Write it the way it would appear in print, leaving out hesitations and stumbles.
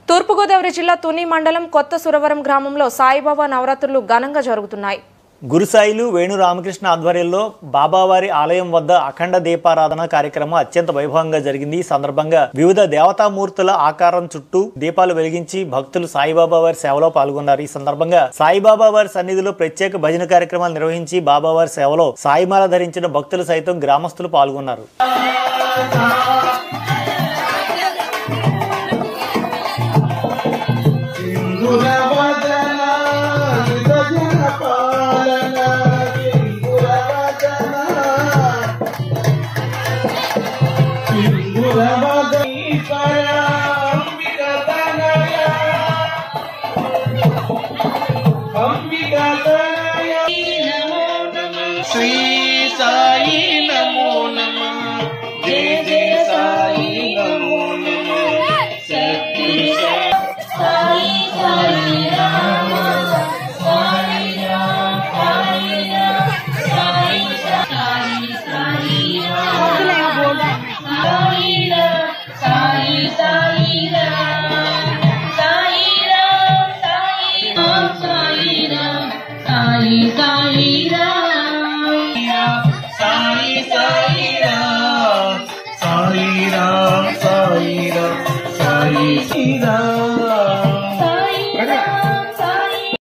తూర్పుగోదావరి జిల్లా తుని మండలం కొత్త సురవరం గ్రామంలో సాయిబాబా నవరాత్రులు ఘనంగా జరుగుతున్నాయి. గురుసాయిలు వేణు రామకృష్ణ ఆధ్వర్యంలో బాబావారి ఆలయం వద్ద అఖండ దీపారాధన కార్యక్రమం అత్యంత వైభవంగా జరిగింది. ఈ సందర్భంగా వివిధ దేవతామూర్తుల ఆకారం చుట్టూ దీపాలు వెలిగించి భక్తులు సాయిబాబా వారి సేవలో పాల్గొన్నారు. ఈ సందర్భంగా సాయిబాబా వారి సన్నిధిలో ప్రత్యేక భజన కార్యక్రమాలు నిర్వహించి బాబావారి సేవలో సాయిమాల ధరించిన భక్తులు సైతం గ్రామస్తులు పాల్గొన్నారు. Sri